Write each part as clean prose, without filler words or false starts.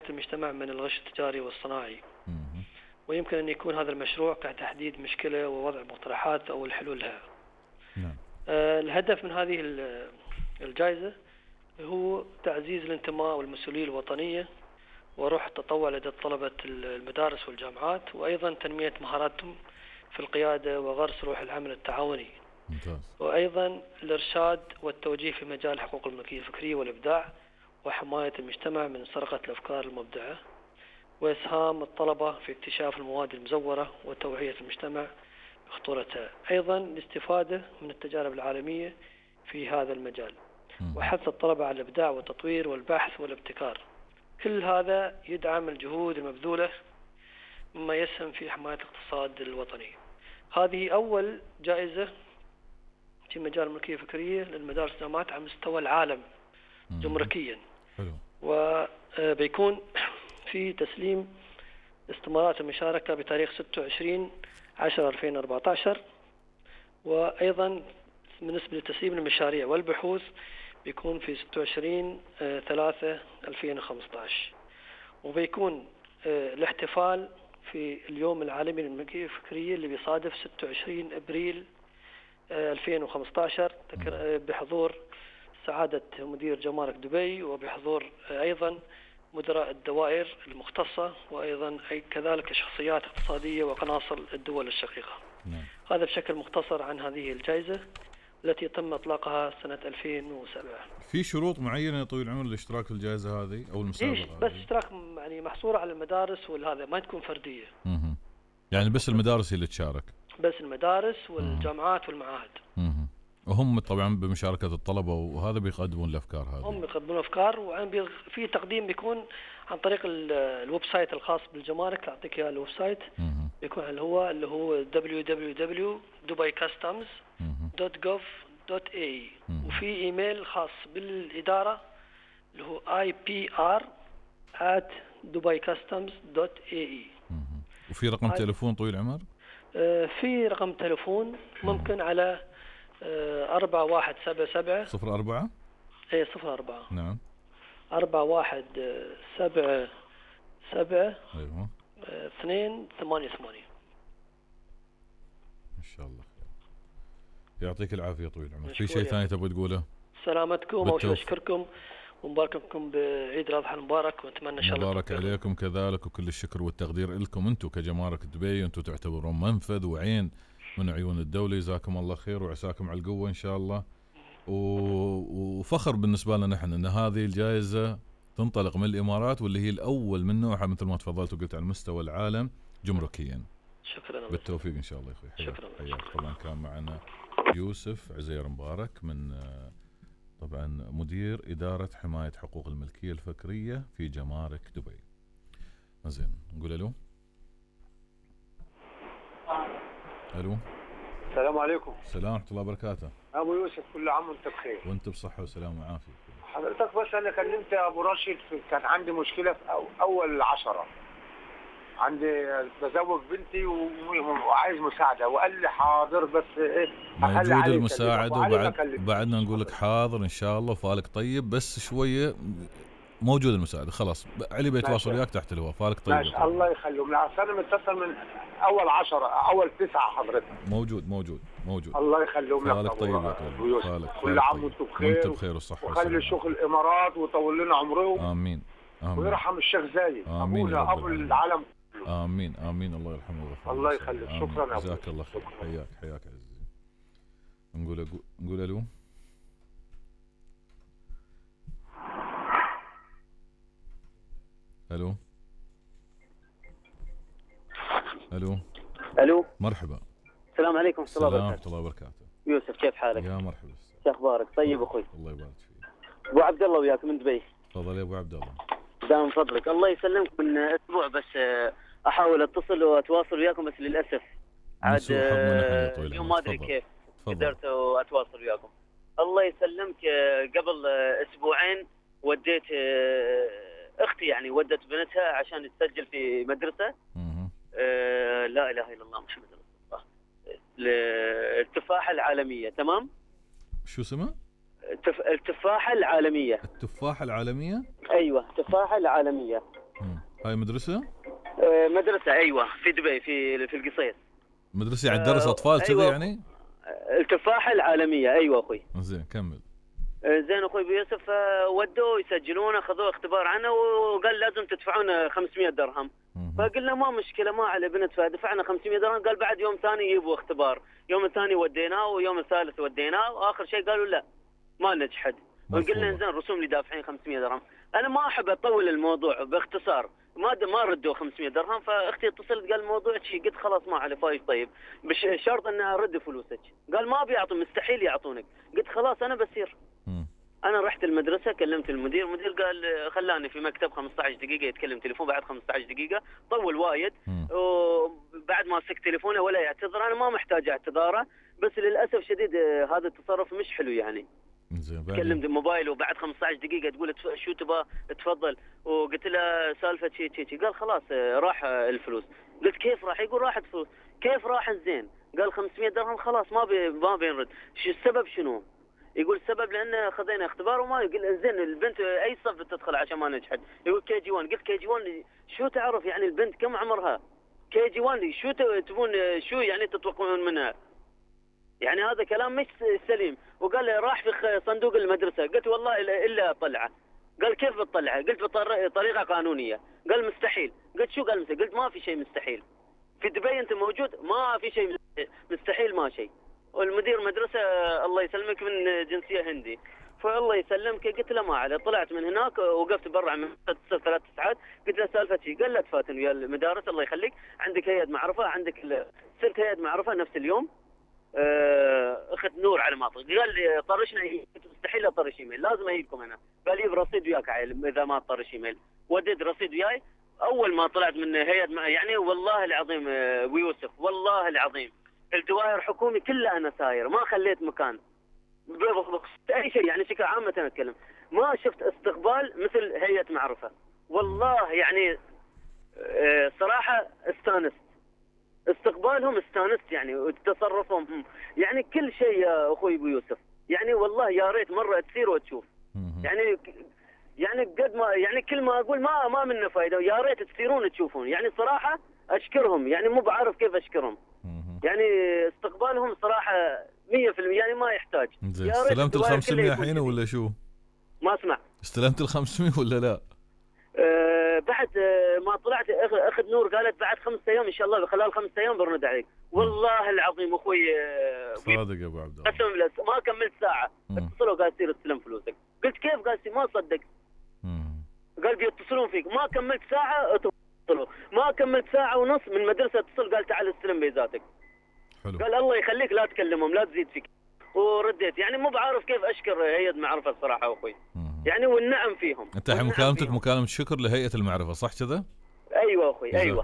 المجتمع من الغش التجاري والصناعي. ويمكن أن يكون هذا المشروع كتحديد مشكلة ووضع مقترحات أو الحلول لها. الهدف من هذه الجائزة هو تعزيز الانتماء والمسؤولية الوطنية وروح التطوع لدى طلبة المدارس والجامعات، وأيضا تنمية مهاراتهم في القيادة وغرس روح العمل التعاوني. ممتاز. وأيضا الإرشاد والتوجيه في مجال حقوق الملكية الفكرية والإبداع وحماية المجتمع من سرقة الأفكار المبدعة، وإسهام الطلبة في اكتشاف المواد المزورة وتوعية المجتمع بخطورتها. أيضا الاستفادة من التجارب العالمية في هذا المجال، وحث الطلبة على الإبداع والتطوير والبحث والابتكار. كل هذا يدعم الجهود المبذولة مما يسهم في حماية الاقتصاد الوطني. هذه أول جائزة في مجال الملكية الفكرية للمدارس والجامعات على مستوى العالم جمركيا. وبيكون في تسليم استمارات المشاركة بتاريخ 26/10/2014، وأيضا بالنسبة لتسليم المشاريع والبحوث بيكون في 26/3/2015. وبيكون الاحتفال في اليوم العالمي للملكية الفكرية اللي بيصادف 26 أبريل 2015 بحضور سعادة مدير جمارك دبي، وبحضور أيضا مدراء الدوائر المختصة، وأيضا كذلك شخصيات اقتصادية وقناصل الدول الشقيقة. هذا بشكل مختصر عن هذه الجائزة التي تم إطلاقها سنة 2007. في شروط معينة يا طويل العمر للاشتراك في الجائزة هذه أو المسابقة؟ بس اشتراك يعني محصورة على المدارس والهذا، ما تكون فردية. يعني بس المدارس هي اللي تشارك؟ بس المدارس والجامعات والمعاهد. وهم طبعا بمشاركة الطلبة وهذا بيقدمون الأفكار هذه. هم بيقدمون أفكار، وفي تقديم بيكون عن طريق الويب سايت الخاص بالجمارك. أعطيك إياه الويب سايت، بيكون اللي هو www.dubaicustoms.gov.ae، وفي إيميل خاص بالإدارة اللي هو ipr@dubaicustoms.ae. وفي رقم تليفون طويل العمر؟ في رقم تليفون ممكن على 4177 04 04 نعم 4177 ايوه 288. ان شاء الله خير. يعطيك العافيه طويل العمر. في شيء ثاني تبغى تقوله؟ سلامتكم واشكركم ومبارك لكم بعيد الاضحى المبارك، ونتمنى ان شاء الله مبارك عليكم كذلك، وكل الشكر والتقدير لكم انتم كجمارك دبي. انتم تعتبرون منفذ وعين من عيون الدولة. جزاكم الله خير وعساكم على القوة إن شاء الله. وفخر بالنسبة لنا نحن أن هذه الجائزة تنطلق من الإمارات، واللي هي الأول من نوعها مثل ما تفضلت وقلت على مستوى العالم جمركيا. شكرا. بالتوفيق إن شاء الله أخوي. شكرا. طبعا كان معنا يوسف عزير مبارك من طبعا مدير إدارة حماية حقوق الملكية الفكرية في جمارك دبي. زين نقول ألو. ألو. السلام عليكم. السلام ورحمة الله وبركاته. أبو يوسف، كل عام وأنت بخير. وأنت بصحة وسلامة وعافية. حضرتك بس أنا كلمت أبو راشد، كان عندي مشكلة في أول 10. عندي بزوج بنتي وعايز مساعدة، وقال لي حاضر بس إيه موجود المساعدة، وبعدنا نقول لك حاضر إن شاء الله وفالك طيب، بس شوية موجود المساعدة خلاص. علي بيتواصل وياك تحت الهواء. فالك طيب. ماشي الله يخليهم. لا أنا متصل من أول 10 أول 9 حضرتك. موجود. الله يخليهم لك. فالك طيب يا طيب. كل عام وأنتم بخير. وأنت بخير والصحة والسلامة. وخلي شيوخ الإمارات ويطول لنا عمرهم. آمين. ويرحم الشيخ زايد. آمين. أبونا أبو العالم. آمين. الله يرحمه ويغفر له. الله يخليك. شكرا يا أبو. جزاك الله خير. حياك عزيزي. نقول ألو. الو مرحبا. السلام عليكم ورحمة الله وبركاته. يوسف كيف حالك؟ يا مرحبا. شو اخبارك؟ طيب اخوي. الله يبارك فيك. ابو عبد الله وياك من دبي. تفضل يا ابو عبد الله. دام فضلك. الله يسلمك. من اسبوع بس احاول اتصل واتواصل وياكم، بس للاسف عاد اليوم ما ادري كيف قدرت اتواصل وياكم. الله يسلمك. قبل اسبوعين وديت اختي، يعني ودت بنتها عشان تسجل في مدرسه. لا اله الا الله محمد رسول الله. التفاحه العالميه. تمام. شو اسمها؟ التفاحه العالميه. التفاحه العالميه. ايوه التفاحه العالميه. هاي مدرسة؟ مدرسة أيوة في دبي في القصير. مدرسة يعني تدرس أطفال كذا أيوة. يعني؟ التفاحة العالمية أيوة أخوي. زين كمل. زين أخوي أبو يوسف، ودوا يسجلونه، خذوا اختبار عنه وقال لازم تدفعون 500 درهم. فقلنا ما مشكلة ما عليه بندفع، دفعنا 500 درهم. قال بعد يوم ثاني يجيبوا اختبار، يوم الثاني وديناه ويوم الثالث وديناه، وآخر شيء قالوا لا ما نجحد. وقلنا زين رسوم لي دافعين 500 درهم. أنا ما أحب أطول الموضوع، باختصار ما ردوا 500 درهم. فأختي اتصلت قال الموضوع شيء، قلت خلاص ما عليه فايش. طيب بشرط أن أرد فلوسك. قال ما بيعطوا، مستحيل يعطونك. قلت خلاص أنا بسير. أنا رحت المدرسة كلمت المدير قال خلاني في مكتب 15 دقيقة يتكلم تليفون. بعد 15 دقيقة طول وايد، وبعد ما مسك تليفونه ولا يعتذر. أنا ما محتاج اعتذاره، بس للأسف شديد هذا التصرف مش حلو يعني. كلمت الموبايل وبعد 15 دقيقة تقول شو تبغى تفضل، وقلت له سالفة شي. قال خلاص راح الفلوس. قلت كيف راح؟ يقول راحت فلوس. كيف راح الزين؟ قال 500 درهم خلاص ما بينرد. شو السبب شنو؟ يقول السبب لأن خذينا اختبار وما. يقول زين البنت أي صف تدخل عشان ما نجحد؟ يقول كي جي 1. قلت كي جي 1 شو تعرف يعني البنت كم عمرها؟ كي جي 1 شو تبون شو يعني تتوقعون منها؟ يعني هذا كلام مش سليم. وقال لي راح في صندوق المدرسة. قلت والله إلا أطلعه. قال كيف بتطلعه؟ قلت بطريقة قانونية. قال مستحيل. قلت شو قال مستحيل؟ قلت ما في شيء مستحيل في دبي، أنت موجود ما في شيء مستحيل، ما شيء. والمدير مدرسة الله يسلمك من جنسية هندي، فالله يسلمك. قلت له ما عليه. طلعت من هناك وقفت برا من 3 ساعات. قلت له سالفة شيء؟ قال لا تفاتن ويا المدارس الله يخليك، عندك هيئة معرفة، عندك صرت هيئة معرفة نفس اليوم. اخت نور على ما قال لي طرشنا. مستحيل اطرش ايميل، لازم اجيبكم هنا. قال لي برصيد وياك عيل اذا ما اطرش ايميل. وديت رصيد وياي. اول ما طلعت من هيئة يعني والله العظيم ابو يوسف والله العظيم الدوائر حكومي كلها انا ساير، ما خليت مكان اي شيء يعني بشكل عام اتكلم. ما شفت استقبال مثل هيئة معرفة والله يعني. صراحة استانست استقبالهم، استانست يعني وتصرفهم يعني كل شيء يا اخوي ابو يوسف. يعني والله يا ريت مرة تصير وتشوف. يعني قد ما يعني كل ما اقول ما منه فايدة. يا ريت تصيرون تشوفون. يعني صراحة اشكرهم، يعني مو بعرف كيف اشكرهم. يعني استقبالهم صراحة 100% يعني ما يحتاج. استلمت ال 500 الحين ولا شو؟ ما اسمع. استلمت ال 500 ولا لا؟ بعد ما طلعت اخت نور قالت بعد 5 ايام ان شاء الله، خلال 5 ايام برد عليك. والله العظيم اخوي صادق يا ابو عبد الله. قسم بالله ما كملت ساعة اتصلوا قال سير استلم فلوسك. قلت كيف؟ قال ما صدق. قال بيتصلون فيك. ما كملت ساعة اتصلوا، ما كملت ساعة ونص من مدرسة اتصل قال تعال استلم بيزاتك. حلو. قال الله يخليك لا تكلمهم لا تزيد فيك. ورديت يعني مو بعرف كيف اشكر هيئة معرفة الصراحة اخوي. يعني والنعم فيهم. انت الحين مكالمتك مكالمة شكر لهيئة المعرفة صح كذا؟ ايوه اخوي ايوه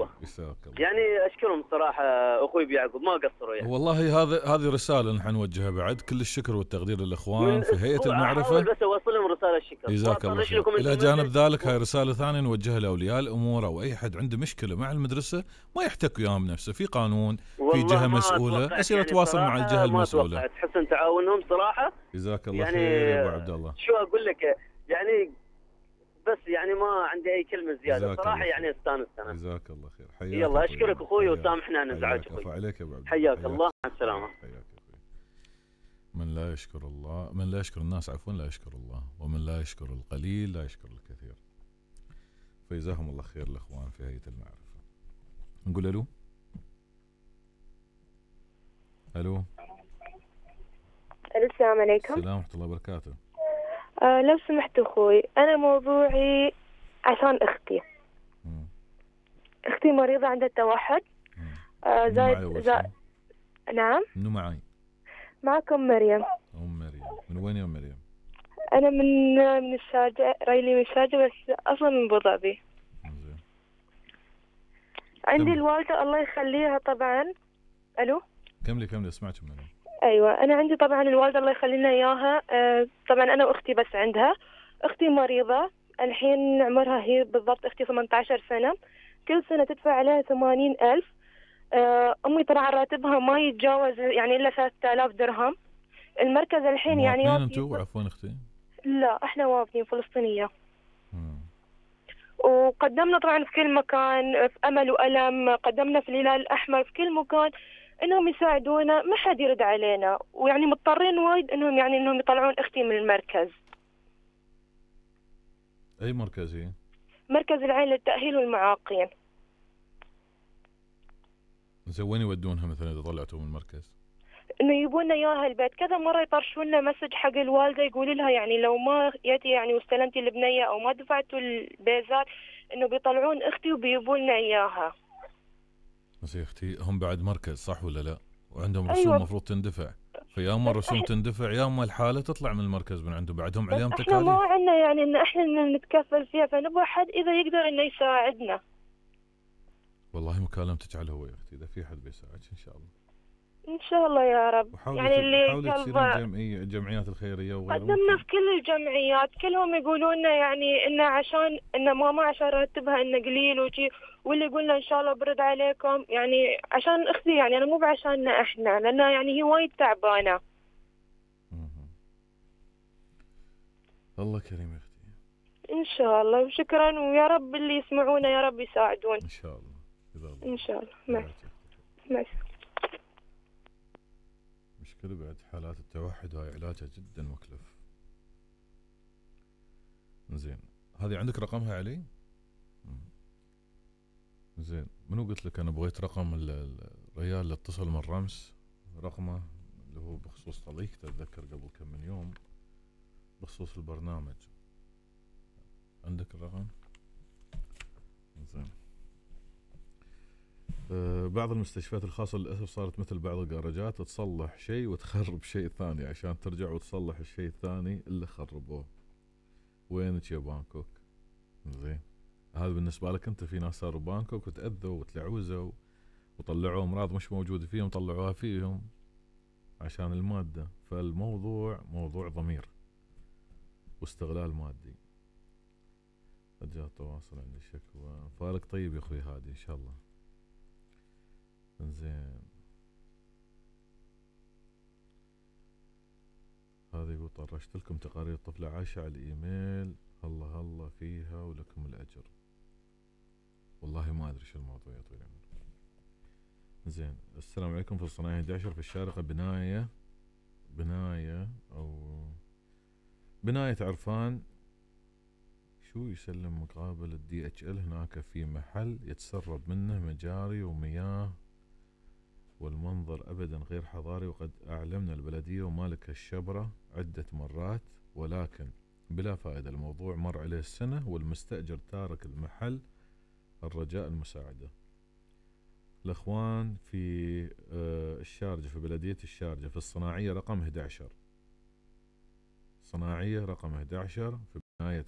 يعني اشكرهم صراحه اخوي بيعقوب ما قصروا يعني. والله هذه رساله نحن نوجهها بعد. كل الشكر والتقدير للاخوان في هيئه المعرفه. بس اوصلهم رساله الشكر. جزاك الله خير. الى جانب ذلك هاي رساله ثانيه نوجهها لاولياء الامور او اي حد عنده مشكله مع المدرسه ما يحتك وياهم بنفسه. في قانون في جهه مسؤوله يصير يعني يتواصل مع الجهه المسؤوله. ما تحسن تعاونهم صراحه. جزاك الله يعني خير يا ابو عبد الله. شو اقول لك يعني بس يعني ما عندي اي كلمه زياده صراحه. يعني استانست انا. جزاك الله خير. حياك. يلا اشكرك اخوي وسامحنا عن ازعاج اخوي. عليك يا ابو عبد. حياك الله مع السلامه. حياك اخوي. من لا يشكر الله من لا يشكر الناس عفوا لا يشكر الله، ومن لا يشكر القليل لا يشكر الكثير. فجزاهم الله خير الاخوان في هيئه المعرفه. نقول الو. الو. السلام عليكم. السلام ورحمه الله وبركاته. لو سمحت أخوي أنا موضوعي عشان أختي. أختي مريضة عندها التوحد. زايد. نعم. منو معي؟ معكم مريم. أم مريم. من وين يا أم مريم؟ أنا من الشارجة، ريلي من الشارجة بس أصلا من أبو ظبي. عندي الوالدة الله يخليها طبعا. ألو. كملي اسمعك مريم. أيوة أنا عندي طبعا الوالدة الله يخلينا إياها. طبعا أنا وأختي بس عندها. أختي مريضة الحين عمرها هي بالضبط أختي 18 سنة. كل سنة تدفع عليها 80,000. أمي طبعا راتبها ما يتجاوز يعني إلا 3000 درهم. المركز الحين يعني أنتوا عفوا أختي؟ لا إحنا وافدين فلسطينية. وقدمنا طبعا في كل مكان، في أمل وألم، قدمنا في الهلال الأحمر، في كل مكان إنهم يساعدونا، ما حد يرد علينا، ويعني مضطرين وايد إنهم يطلعون أختي من المركز. أي مركز هي؟ مركز العين للتأهيل والمعاقين. زين وين يودونها مثلا إذا طلعتوا من المركز؟ إنه يبونا إياها البيت، كذا مرة يطرشون لنا مسج حق الوالدة يقولوا لها يعني لو ما جيتي يعني واستلمتي البنية أو ما دفعتوا البيزات إنه بيطلعون أختي وبيجيبوا لنا إياها. بس يا أختي هم بعد مركز صح ولا لا؟ وعندهم رسوم أيوة. مفروض تندفع، فيا اما الرسوم تندفع يا اما الحالة تطلع من المركز من عنده، بعدهم عليهم تكاليف. احنا ما عندنا يعني إن احنا نتكفل فيها، فنبغى حد إذا يقدر إنه يساعدنا. والله مكالمتك على هو يا أختي، إذا في حد بيساعدك إن شاء الله. إن شاء الله يا رب. يعني اللي حاولي الجمعيات الخيرية وغيرها. قدمنا في كل الجمعيات، كلهم يقولون لنا يعني إنه عشان إنه ماما عشان راتبها إنه قليل وشي، واللي يقولنا إن شاء الله برد عليكم، يعني عشان أختي، يعني أنا مو بعشاننا إحنا، لأنها يعني هي وايد تعبانة. الله كريم يا أختي. إن شاء الله، وشكرا، ويا رب اللي يسمعونا يا رب يساعدون. إن شاء الله. إن شاء الله. ماشي. مشكلة بعد حالات التوحد وهاي علاجها جدا مكلف. زين هذه عندك رقمها علي؟ زين منو قلت لك انا بغيت رقم الرجال اللي اتصل من رمس، رقمه اللي هو بخصوص طليقته، اتذكر قبل كم من يوم بخصوص البرنامج. عندك الرقم؟ زين. بعض المستشفيات الخاصة للأسف صارت مثل بعض الجراجات، تصلح شيء وتخرب شيء ثاني عشان ترجع وتصلح الشيء الثاني اللي خربوه. وينك يا بانكوك؟ زين هذا بالنسبة لك أنت. في ناس صاروا بانكوك وتأذوا وتلعوزوا وطلعوا أمراض مش موجودة فيهم طلعوها فيهم عشان المادة. فالموضوع موضوع ضمير واستغلال مادي. جاء التواصل عندي شكوى. فارق طيب يا أخوي هادي إن شاء الله. زين هذا يقول طرشت لكم تقارير طفلة عايشة على الإيميل، هلا فيها ولكم الأجر. والله ما أدري شو الموضوع يا طويل العمر. زين السلام عليكم. في الصناعية 11 في الشارقة بناية عرفان. شو يسلم مقابل DHL هناك في محل يتسرب منه مجاري ومياه والمنظر أبدا غير حضاري، وقد أعلمنا البلدية ومالك الشبرة عدة مرات ولكن بلا فائدة. الموضوع مر عليه السنة والمستأجر تارك المحل، الرجاء المساعدة. الأخوان في الشارجة، في بلدية الشارجة في الصناعية رقم 11، صناعية رقم 11 في بناية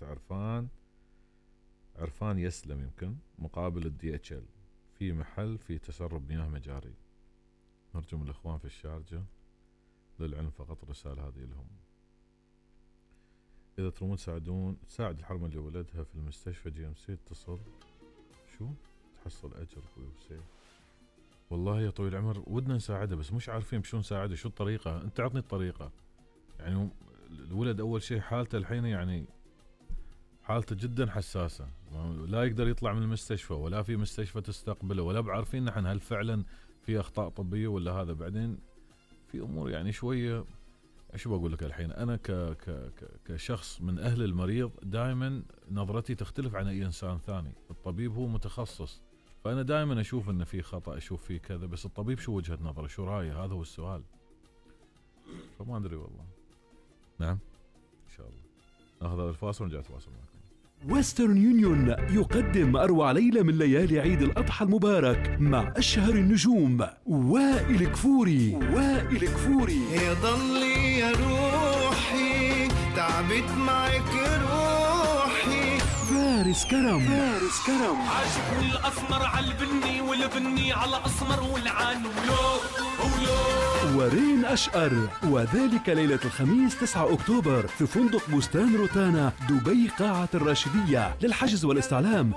عرفان يسلم يمكن مقابل DHL في محل في تسرب مياه مجاري. نرجو من الأخوان في الشارجة للعلم فقط الرسالة هذه لهم. إذا ترون تساعد الحرمة اللي ولدها في المستشفى GMC اتصل. شو تحصل أجر أخوي حسين. والله يا طويل العمر ودنا نساعده بس مش عارفين بشو نساعده، شو الطريقة. أنت عطني الطريقة. يعني الولد أول شيء حالته الحين يعني حالته جدا حساسة، لا يقدر يطلع من المستشفى ولا في مستشفى تستقبله ولا بعارفين نحن هل فعلا في أخطاء طبية ولا هذا. بعدين في أمور يعني شوية شو بقول لك الحين. أنا كشخص من أهل المريض دائما نظرتي تختلف عن أي إنسان ثاني. الطبيب هو متخصص، فأنا دائما أشوف إن في خطأ، أشوف في كذا، بس الطبيب شو وجهة نظره، شو رأيه، هذا هو السؤال. فما أدري والله. نعم إن شاء الله ناخذ هذا الفاصل ونرجع نتواصل معكم. ويسترن يونيون يقدم أروع ليلة من ليالي عيد الأضحى المبارك مع أشهر النجوم وائل كفوري. يضلي يا روحي تعبت معك روحي. فارس كرم عاشقني الأسمر على البني والبني على أسمر والعان ولو ورين أشقر، وذلك ليلة الخميس 9 أكتوبر في فندق بستان روتانا دبي قاعة الراشدية. للحجز والاستعلام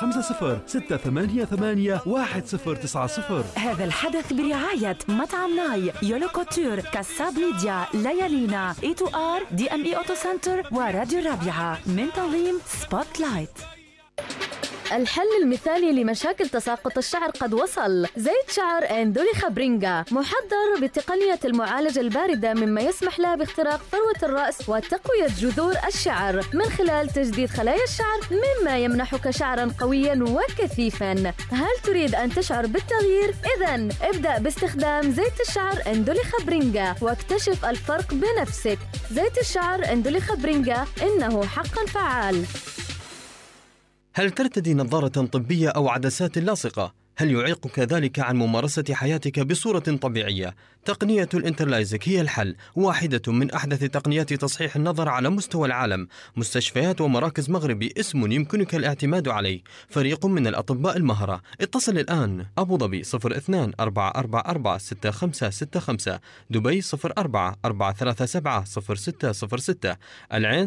050-688-1090. هذا الحدث برعاية مطعم ناي، يولو كوتور، كاساب ميديا، ليالينا، E2R، DME أوتو سنتر وراديو الرابعة من تنظيم سبوت لايت. الحل المثالي لمشاكل تساقط الشعر قد وصل. زيت شعر اندوليخا برينجا محضر بتقنية المعالجة الباردة مما يسمح له باختراق فروة الرأس وتقوية جذور الشعر من خلال تجديد خلايا الشعر، مما يمنحك شعرا قويا وكثيفا. هل تريد أن تشعر بالتغيير؟ إذن ابدأ باستخدام زيت الشعر اندوليخا برينجا واكتشف الفرق بنفسك. زيت الشعر اندوليخا برينجا إنه حقا فعال. هل ترتدي نظارة طبية أو عدسات لاصقة؟ هل يعيقك ذلك عن ممارسة حياتك بصورة طبيعية؟ تقنية الانترلايزك هي الحل، واحدة من أحدث تقنيات تصحيح النظر على مستوى العالم. مستشفيات ومراكز مغربي، اسم يمكنك الاعتماد عليه، فريق من الأطباء المهرة. اتصل الآن. أبو ظبي 02-444-6565، دبي 04-437-0606، العين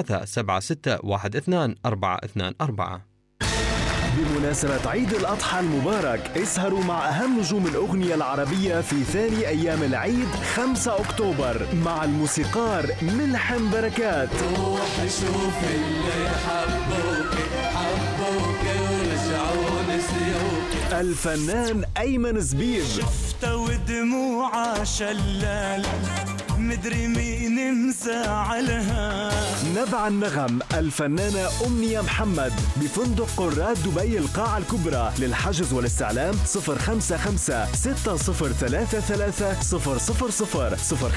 03-7612-424. بمناسبة عيد الأضحى المبارك اسهروا مع أهم نجوم الأغنية العربية في ثاني أيام العيد 5 أكتوبر مع الموسيقار ملحم بركات. روح شوف اللي حبوك ورجعوا نسيوك. الفنان أيمن زبيب. شفته ودموعه شلال مدري مين مزعلها. نبع النغم الفنانة أمنية محمد بفندق قرات دبي القاعة الكبرى. للحجز والاستعلام 050-6333-000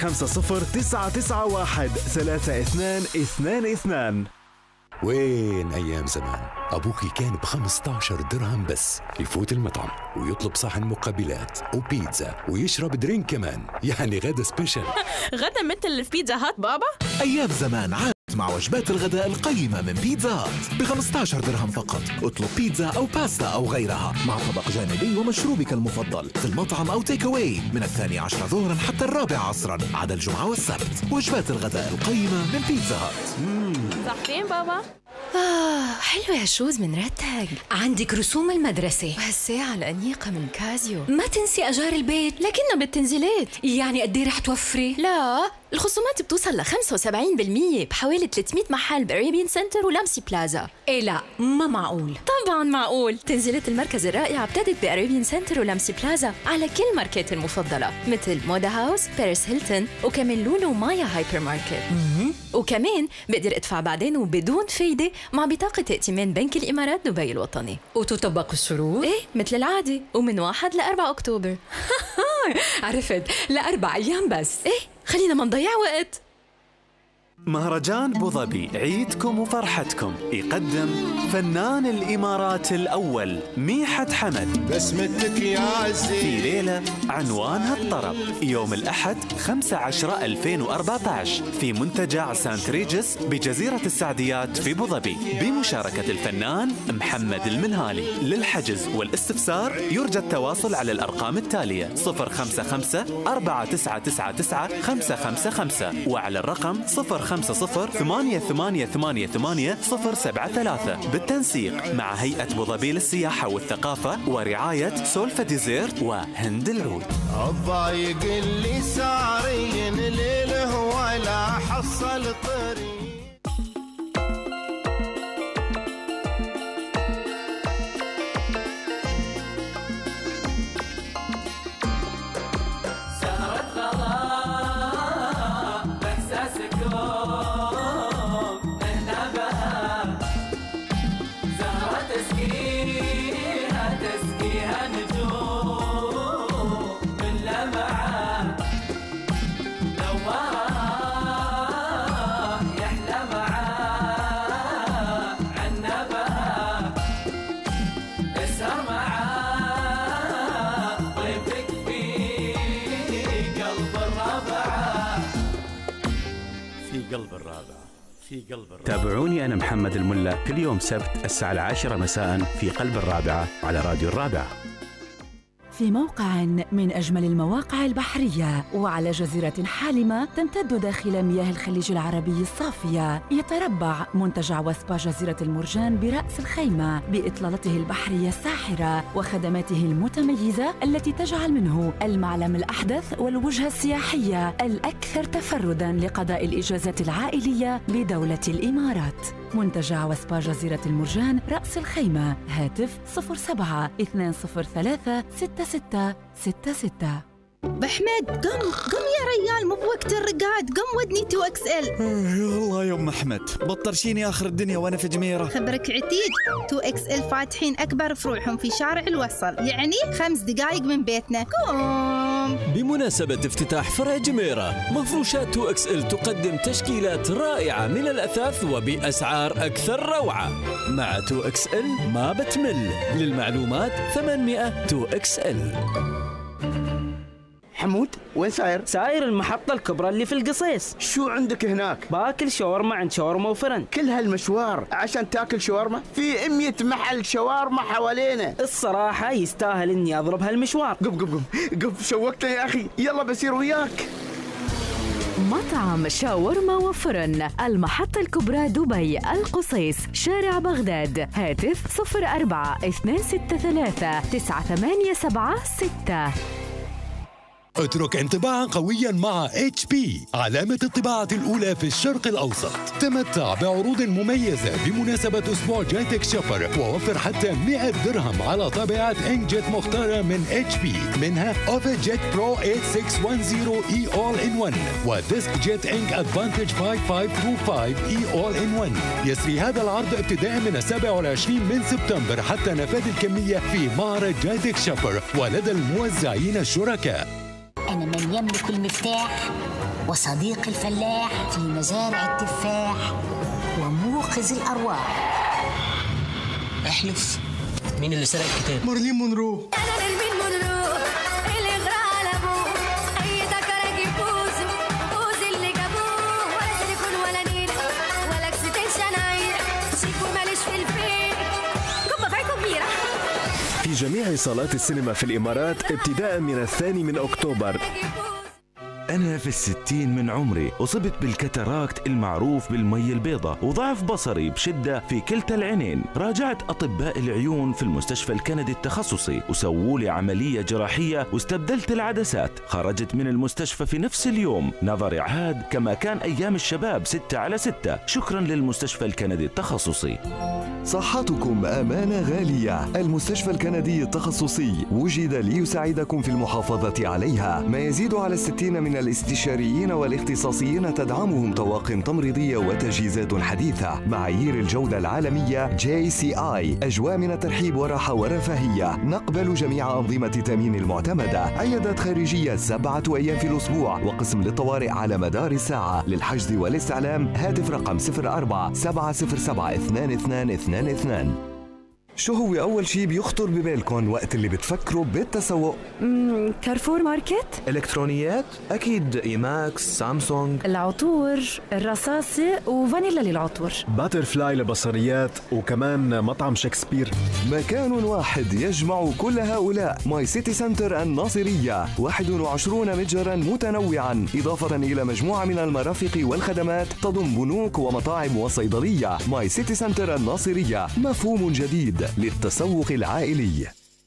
050-991-3222. وين أيام زمان أبوكي كان ب15 درهم بس يفوت المطعم ويطلب صحن مقبلات وبيتزا ويشرب درينك كمان، يعني غدا سبيشل. غدا مثل في بيتزا هات بابا. أيام زمان عاد مع وجبات الغداء القيمة من بيتزا هات ب15 درهم فقط. اطلب بيتزا أو باستا أو غيرها مع طبق جانبي ومشروبك المفضل في المطعم أو تيك أواي من 12 ظهرا حتى 4 عصرا عدا الجمعة والسبت. وجبات الغداء القيمة من بيتزا هات. صحتين بابا؟ حلوة يا شوز من رتق. عندك رسوم المدرسة وهالساعة الأنيقة من كازيو. ما تنسي أجار البيت لكنها بالتنزيلات. يعني قد ايه رح توفري؟ لا الخصومات بتوصل ل 75% بحوالي 300 محل بأريبيان سنتر ولامسي بلازا. إيه لا ما معقول. طبعا معقول. تنزيلات المركز الرائعة ابتدت بأريبيان سنتر ولامسي بلازا على كل ماركات المفضلة مثل مودا هاوس، باريس هيلتون، وكمان لولو مايا هايبر ماركت. وكمان بقدر ادفع بعدين وبدون فايدة مع بطاقة ائتمان بنك الإمارات دبي الوطني. وتطبق الشروط؟ إيه مثل العادي، ومن 1 ل4 أكتوبر. عرفت، ل4 أيام بس. إيه خلينا ما نضيع وقت. مهرجان أبو ظبي عيدكم وفرحتكم يقدم فنان الإمارات الأول ميحة حمد بسمتك يا عزيز في ليلة عنوانها الطرب يوم الأحد 5/10/2014 في منتجع سانت ريجس بجزيرة السعديات في أبو ظبي بمشاركة الفنان محمد المنهالي. للحجز والاستفسار يرجى التواصل على الأرقام التالية 055-4999-555 وعلى الرقم 050-8888-073 بالتنسيق مع هيئة أبو ظبي للسياحة والثقافة ورعاية سولفا ديزيرت وهند العود. الضايق اللي سارين الليل هو لا حصل طريق. تابعوني أنا محمد الملا كل يوم سبت الساعة 10 مساء في قلب الرابعة على راديو الرابعة. في موقع من أجمل المواقع البحرية وعلى جزيرة حالمة تمتد داخل مياه الخليج العربي الصافية، يتربع منتجع وسبا جزيرة المرجان برأس الخيمة بإطلالته البحرية الساحرة وخدماته المتميزة التي تجعل منه المعلم الأحدث والوجهة السياحية الأكثر تفرداً لقضاء الإجازات العائلية بدولة الإمارات. منتجع وسبا جزيرة المرجان رأس الخيمة. هاتف 07 203 6666. بحمد قم يا ريال، مو بوقت الرقاد، قم ودني 2XL. يلا يا ام احمد، بطرشيني اخر الدنيا وانا في جميره. خبرك عتيد، 2XL فاتحين اكبر فروعهم في شارع الوصل، يعني 5 دقائق من بيتنا. قوم. بمناسبة افتتاح فرع جميرة، مفروشات 2XL تقدم تشكيلات رائعة من الأثاث وبأسعار أكثر روعة. مع 2XL ما بتمل. للمعلومات 800 2XL. حمود وين ساير؟ ساير المحطة الكبرى اللي في القصيص. شو عندك هناك؟ باكل شاورما عند شاورما وفرن. كل هالمشوار عشان تاكل شاورما؟ في 100 محل شاورما حوالينا. الصراحة يستاهل اني اضرب هالمشوار. قم شوقتني يا اخي، يلا بسير وياك. مطعم شاورما وفرن، المحطة الكبرى دبي، القصيص، شارع بغداد. هاتف 04 263 9876. اترك انطباعا قويا مع HP، علامة الطباعة الأولى في الشرق الأوسط. تمتع بعروض مميزة بمناسبة أسبوع جايتك شوبر، ووفر حتى 100 درهم على طابعات إنكجيت مختارة من HP، منها أوفيجيت برو 8610E All in One وديسك جيت إنك أدفانتج 5525E All in One. يسري هذا العرض ابتداء من 27 من سبتمبر حتى نفاذ الكمية في معرض جايتك شوبر ولدى الموزعين الشركاء. أنا من يملك المفتاح وصديق الفلاح في مزارع التفاح وموقظ الأرواح. احلف. مين اللي سرق الكتاب؟ مارلين مونرو. أنا مارلين مونرو اللي غرى على أبوه، أي ذكر أجيب بوز اللي جابوه، ولا سيليكون ولا نيل ولا اكستنشن عين، شيك وماليش في الفيل، كوبا فايكو كبيرة. في جميع صالات السينما في الإمارات ابتداء من 2 من أكتوبر. أنا في 60 من عمري أصبت بالكاتاراكت المعروف بالمي البيضاء وضعف بصري بشدة في كلتا العينين. راجعت أطباء العيون في المستشفى الكندي التخصصي وسووا لي عملية جراحية واستبدلت العدسات. خرجت من المستشفى في نفس اليوم، نظري عاد كما كان أيام الشباب 6/6. شكرا للمستشفى الكندي التخصصي. صحتكم أمانة غالية. المستشفى الكندي التخصصي وجد ليساعدكم في المحافظة عليها. ما يزيد على 60 من الاستشاريين والاختصاصيين تدعمهم طواقم تمريضية وتجهيزات حديثة. معايير الجودة العالمية JCI. أجواء من الترحيب وراحة ورفاهية. نقبل جميع أنظمة التأمين المعتمدة. عيادات خارجية 7 أيام في الأسبوع وقسم للطوارئ على مدار الساعة. للحجز والاستعلام هاتف رقم 04 707 2222. شو هو أول شي بيخطر ببالكم وقت اللي بتفكروا بالتسوق؟ كارفور ماركت؟ إلكترونيات؟ أكيد إيماكس، سامسونج. العطور، الرصاصة وفانيلا للعطور. باترفلاي لبصريات، وكمان مطعم شكسبير. مكان واحد يجمع كل هؤلاء. ماي سيتي سنتر الناصرية، 21 متجرا متنوعا، إضافة إلى مجموعة من المرافق والخدمات تضم بنوك ومطاعم وصيدلية. ماي سيتي سنتر الناصرية، مفهوم جديد للتسوق العائلي.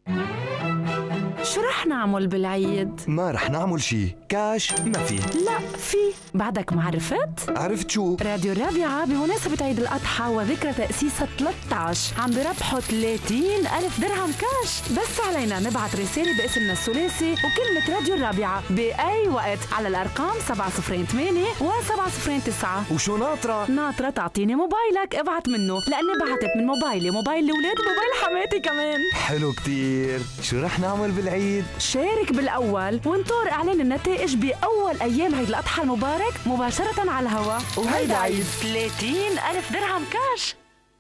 شو رح نعمل بالعيد؟ ما رح نعمل شي، كاش ما في. لا في. بعدك ما عرفت؟ عرفت شو؟ راديو الرابعة بمناسبة عيد الأضحى وذكرى تأسيسها 13 عم بربحوا 30,000 درهم كاش. بس علينا نبعت رسالة باسمنا الثلاثي وكلمة راديو الرابعة بأي وقت على الأرقام 708 و709. وشو ناطرة؟ ناطرة تعطيني موبايلك ابعت منه، لأني بعتت من موبايلي، موبايل الأولاد وموبايل حماتي كمان. حلو كتير. شو رح نعمل بالعيد؟ شارك بالأول وانطر إعلان النتائج بأول أيام عيد الأضحى المبارك مباشرة على الهواء. وهيدا عيد 30,000 درهم كاش.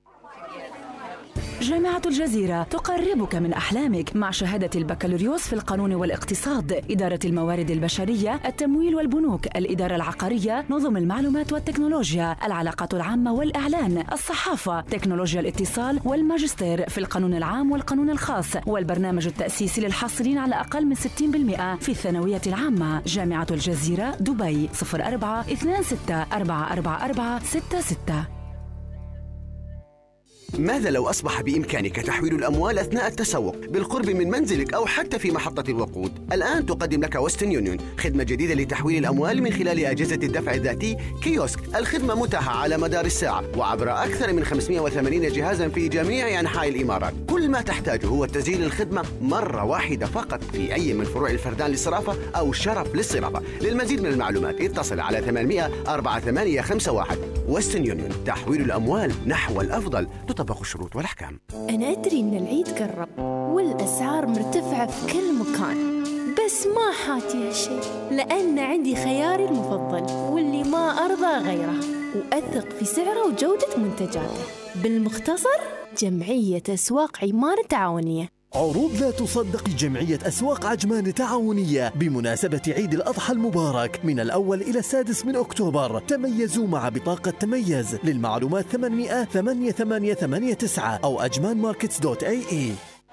جامعة الجزيرة تقربك من أحلامك مع شهادة البكالوريوس في القانون والاقتصاد، إدارة الموارد البشرية، التمويل والبنوك، الإدارة العقارية، نظم المعلومات والتكنولوجيا، العلاقات العامة والإعلان، الصحافة، تكنولوجيا الاتصال، والماجستير في القانون العام والقانون الخاص، والبرنامج التأسيسي للحاصلين على أقل من 60% في الثانوية العامة. جامعة الجزيرة دبي 04 26 444 66. ماذا لو أصبح بإمكانك تحويل الأموال أثناء التسوق بالقرب من منزلك أو حتى في محطة الوقود؟ الآن تقدم لك ويسترن يونيون خدمة جديدة لتحويل الأموال من خلال أجهزة الدفع الذاتي كيوسك. الخدمة متاحة على مدار الساعة وعبر أكثر من 580 جهازا في جميع أنحاء الإمارات. كل ما تحتاجه هو تسجيل الخدمة مرة واحدة فقط في أي من فروع الفردان للصرافة أو شرف للصرافة. للمزيد من المعلومات اتصل على 800-4851. ويسترن يونيون، تحويل الأموال نحو الأفضل. تطبق الشروط والأحكام. أنا أدري إن العيد قرب والأسعار مرتفعة في كل مكان، بس ما حاتي هالشيء لأن عندي خياري المفضل واللي ما أرضى غيره، وأثق في سعره وجودة منتجاته. بالمختصر جمعية أسواق عمان التعاونية. عروض لا تصدق جمعية أسواق عجمان التعاونية بمناسبة عيد الأضحى المبارك من 1 إلى 6 من أكتوبر. تميزوا مع بطاقة تميز. للمعلومات 800-8889 أو ajmanmarkets.ae.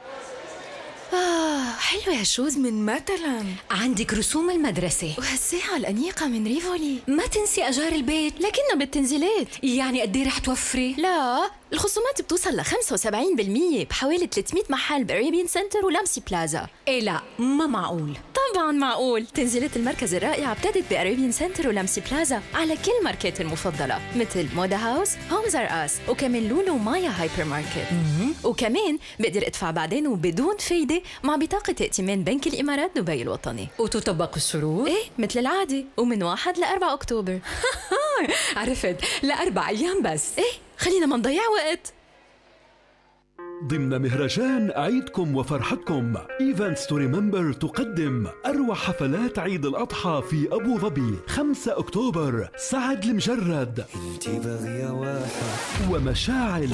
حلوة يا شوز من مثلا. عندك رسوم المدرسة وهالساعة الأنيقة من ريفولي. ما تنسي أجار البيت لكنها بالتنزيلات. يعني قد ايه رح توفري؟ لا، الخصومات بتوصل ل 75% بحوالي 300 محل بأريبيان سنتر ولامسي بلازا. إيه لا، ما معقول. طبعا معقول. تنزيلات المركز الرائعة ابتدت بأريبيان سنتر ولامسي بلازا على كل ماركات المفضلة مثل مودا هاوس، هومز ار اس، وكمان لولو ومايا هايبر ماركت. وكمان بقدر ادفع بعدين وبدون فايدة مع بطاقة ائتمان بنك الإمارات دبي الوطني. وتطبق الشروط؟ ايه مثل العادة، ومن 1 ل4 أكتوبر. عرفت، ل4 أيام بس. ايه خلينا ما نضيع وقت. ضمن مهرجان عيدكم وفرحتكم، Events to Remember تقدم أروع حفلات عيد الأضحى في أبو ظبي. 5 أكتوبر سعد المجرد ومشاعل.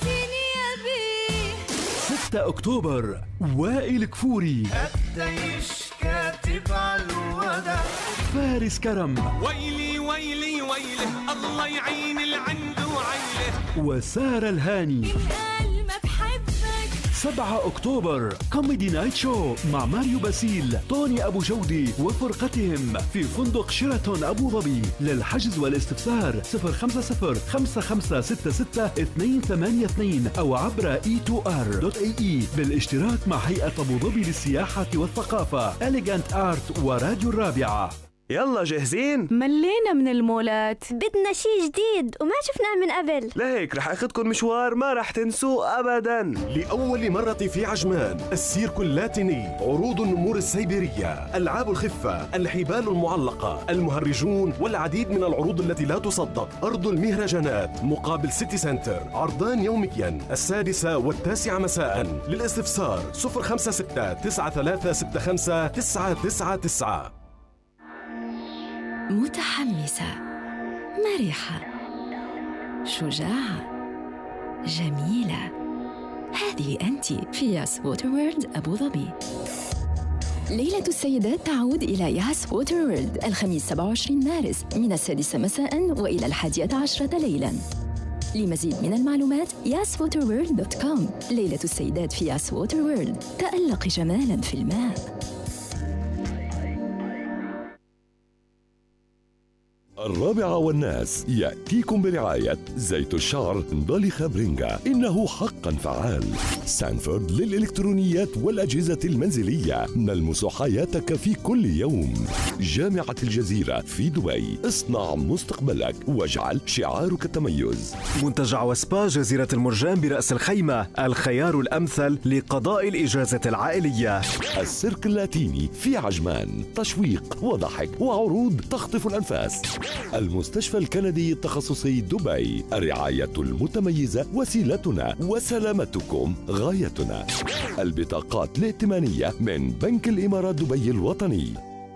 6 أكتوبر وائل كفوري. قديش كاتب على الودع. فارس كرم. ويلي ويلي ويله الله يعين اللي عنده عيله. وسارة الهاني. 7 أكتوبر كوميدي نايت شو مع ماريو باسيل، طوني أبو جودي وفرقتهم في فندق شيراتون أبو ظبي. للحجز والاستفسار 050-5566-282 أو عبر e2r.ae بالاشتراك مع هيئة أبو ظبي للسياحة والثقافة، إليغانت آرت وراديو الرابعة. يلا جاهزين؟ ملينا من المولات، بدنا شي جديد وما شفناه من قبل. لهيك رح اخذكم مشوار ما رح تنسوه ابدا. لأول مرة في عجمان السيرك اللاتيني، عروض النمور السيبيرية، ألعاب الخفة، الحبال المعلقة، المهرجون والعديد من العروض التي لا تصدق. أرض المهرجانات مقابل سيتي سنتر، عرضان يوميا 6 و9 مساء. للاستفسار 056-9365-999. متحمسة، مرحة، شجاعة، جميلة. هذه أنت في ياس ووتر وورلد أبو ظبي. ليلة السيدات تعود إلى ياس ووتر وورلد الخميس 27 مارس من 6 مساء وإلى 11 ليلاً. لمزيد من المعلومات yaswaterworld.com. ليلة السيدات في ياس ووتر وورلد، تألق جمالاً في الماء. الرابعة والناس يأتيكم برعاية زيت الشعر ضالخ برينجا، إنه حقا فعال. سانفورد للإلكترونيات والأجهزة المنزلية، نلمس حياتك في كل يوم. جامعة الجزيرة في دبي، اصنع مستقبلك واجعل شعارك التميز. منتجع وسبا جزيرة المرجان برأس الخيمة، الخيار الأمثل لقضاء الإجازة العائلية. السيرك اللاتيني في عجمان، تشويق وضحك وعروض تخطف الأنفاس. المستشفى الكندي التخصصي دبي، الرعاية المتميزة وسيلتنا وسلامتكم غايتنا. البطاقات الائتمانية من بنك الإمارات دبي الوطني.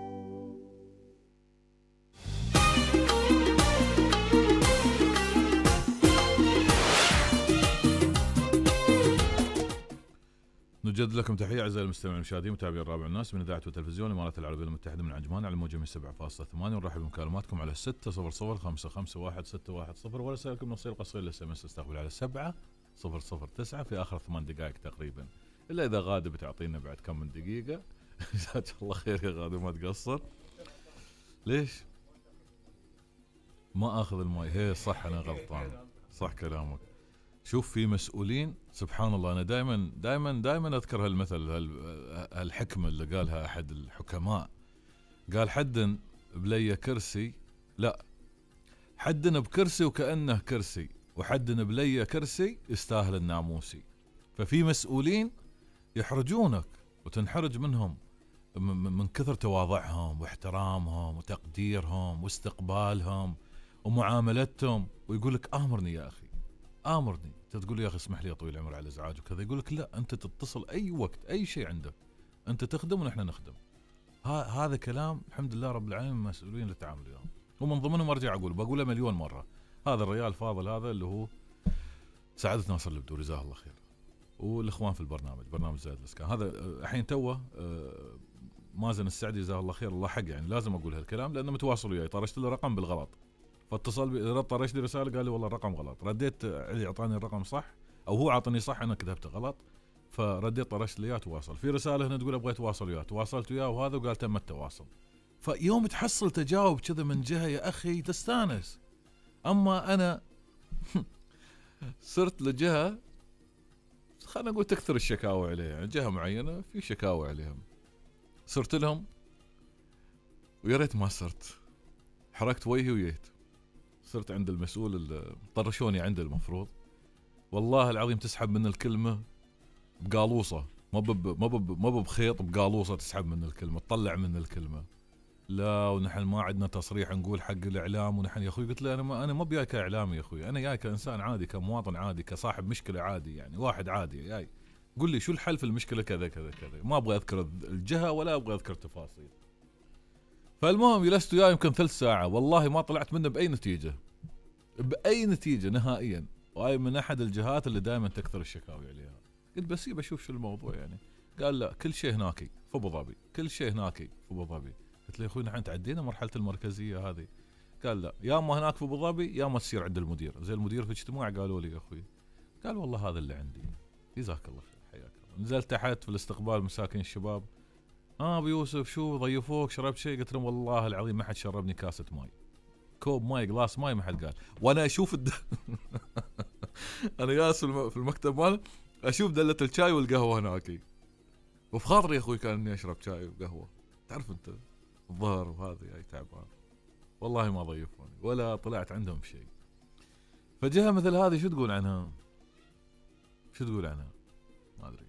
نجد لكم تحية أعزائي المستمعين المشاهدين متابعي الرابع الناس من إذاعة وتلفزيون الإمارات العربية المتحدة من عجمان على الموجة 107.8. ونرحب بمكالماتكم على 600-551-610 ورسائلكم نصير قصير للSMS استقبل على 7009 في آخر 8 دقائق تقريبا، إلا إذا غادة بتعطينا بعد كم من دقيقة. جزاك الله خير يا غادة، ما تقصر. ليش ما آخذ الماي؟ هي صح، أنا غلطان، صح كلامك. شوف في مسؤولين سبحان الله، انا دائما اذكر هالمثل، هالحكمه اللي قالها احد الحكماء، قال حدن بلي كرسي، لا حدن بكرسي وكأنه كرسي، وحدن بلي كرسي يستاهل الناموسي. ففي مسؤولين يحرجونك وتنحرج منهم من كثر تواضعهم واحترامهم وتقديرهم واستقبالهم ومعاملتهم، ويقول لك امرني يا اخي امرني. انت تقول يا اخي اسمح لي يا طويل العمر على الازعاج وكذا، يقول لك لا انت تتصل اي وقت اي شيء عندك، انت تخدم ونحن نخدم. هذا كلام الحمد لله رب العالمين المسؤولين اللي تعاملوا وياهم، ومن ضمنهم ارجع بقوله مليون مره، هذا الرجال الفاضل هذا اللي هو سعادة ناصر البدوري جزاه الله خير، والاخوان في برنامج زائد الاسكان. هذا الحين توه مازن السعدي جزاه الله خير، الله حق يعني لازم اقول هالكلام لانه متواصل وياي، طرشت له رقم بالغلط، فاتصل طرش لي رساله قال لي والله الرقم غلط، رديت علي اعطاني الرقم صح او هو اعطاني صح انا كتبته غلط، فرديت طرشت لي اياه تواصل. في رساله هنا تقول ابغى اتواصل وياه، تواصلت وياه وهذا وقال تم التواصل. فيوم تحصل تجاوب كذا من جهه يا اخي تستانس. اما انا صرت لجهه خلينا نقول تكثر الشكاوى عليه، يعني جهه معينه في شكاوى عليهم، صرت لهم ويا ريت ما صرت، حركت وجهي وجيت، صرت عند المسؤول اللي طرشوني عنده المفروض، والله العظيم تسحب من الكلمه بقالوصه، ما بخيط، بقالوصه تسحب من الكلمه، تطلع من الكلمه. لا ونحن ما عندنا تصريح نقول حق الاعلام، ونحن يا اخوي قلت له انا ما بياي كاعلامي يا اخوي، انا جاي كانسان عادي، كمواطن عادي، كصاحب مشكله عادي، يعني واحد عادي جاي، قل لي شو الحل في المشكله كذا كذا كذا، ما ابغى اذكر الجهه ولا ابغى اذكر تفاصيل. فالمهم جلست وياه يمكن 3 ساعة، والله ما طلعت منه باي نتيجه نهائيا، وهاي من احد الجهات اللي دائما تكثر الشكاوي عليها. قلت بس بشوف شو الموضوع يعني، قال لا كل شيء هناك في ابو ظبي، كل شيء هناك في ابو ظبي. قلت له يا اخوي نحن تعدينا مرحله المركزيه هذه. قال لا يا اما هناك في ابو ظبي يا اما تصير عند المدير، زي المدير في اجتماع قالوا لي يا اخوي، قال والله هذا اللي عندي، جزاك الله خير حياك الله. نزلت تحت في الاستقبال مساكين الشباب، ابو يوسف شو ضيفوك شربت شيء؟ قلت لهم والله العظيم ما حد شربني كاسه ماي، كوب ماي جلاس ماي ما حد قال. وانا اشوف انا جالس في المكتب مال اشوف دله الشاي والقهوه هناك، وفي خاطري يا اخوي كان اني اشرب شاي وقهوه، تعرف انت الظهر وهذا جاي تعبان، والله ما ضيفوني ولا طلعت عندهم شيء. فجهه مثل هذه شو تقول عنها؟ ما ادري.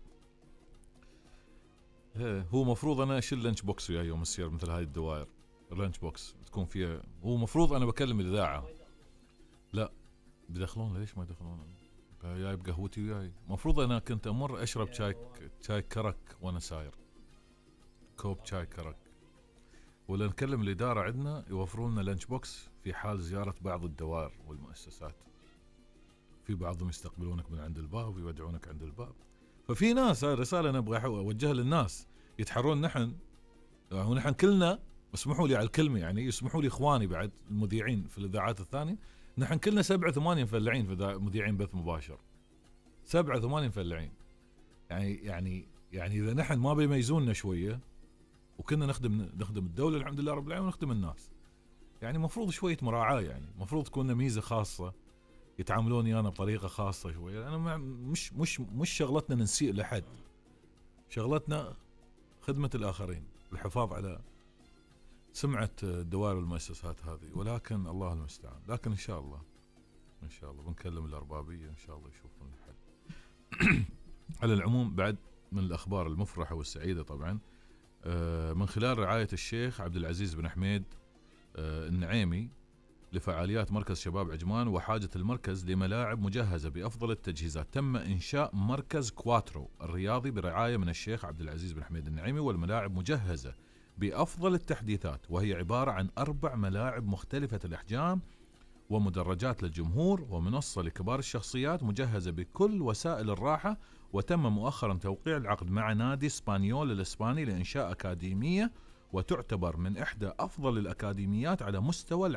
هو مفروض انا اشيل لانش بوكس وياي يوم يصير مثل هاي الدوائر، اللانش بوكس تكون فيها، هو مفروض انا بكلم الاذاعه، لا بيدخلون، ليش ما يدخلون؟ جايب قهوتي وياي، مفروض انا كنت امر اشرب شاي كرك وانا ساير، كوب شاي كرك. ولا نكلم الاداره عندنا يوفرون لنا لانش بوكس في حال زياره بعض الدوائر والمؤسسات، في بعضهم يستقبلونك من عند الباب ويودعونك عند الباب. ففي ناس، هاي رساله انا ابغى اوجهها للناس يتحرون، نحن ونحن كلنا، اسمحوا لي على الكلمه يعني، يسمحوا لي اخواني بعد المذيعين في الاذاعات الثانيه، نحن كلنا 7 8 مفلعين في مذيعين بث مباشر، 7 8 مفلعين، يعني اذا نحن ما بيميزوننا شويه وكنا نخدم الدوله الحمد لله رب العالمين ونخدم الناس، يعني مفروض شويه مراعاه، يعني مفروض تكون ميزه خاصه، يتعاملوني انا بطريقه خاصه شويه. انا مش شغلتنا نسيء لحد، شغلتنا خدمه الاخرين، الحفاظ على سمعه الدوائر والمؤسسات هذه، ولكن الله المستعان. لكن ان شاء الله بنكلم الاربابيه ان شاء الله يشوفون الحل. على العموم بعد من الاخبار المفرحه والسعيده طبعا، من خلال رعايه الشيخ عبد العزيز بن حميد النعيمي لفعاليات مركز شباب عجمان وحاجة المركز لملاعب مجهزة بأفضل التجهيزات، تم إنشاء مركز كواترو الرياضي برعاية من الشيخ عبد العزيز بن حميد النعيمي، والملاعب مجهزة بأفضل التحديثات، وهي عبارة عن 4 ملاعب مختلفة الأحجام ومدرجات للجمهور ومنصة لكبار الشخصيات مجهزة بكل وسائل الراحة. وتم مؤخرا توقيع العقد مع نادي اسبانيول الإسباني لإنشاء أكاديمية، وتعتبر من إحدى أفضل الأكاديميات على مستوى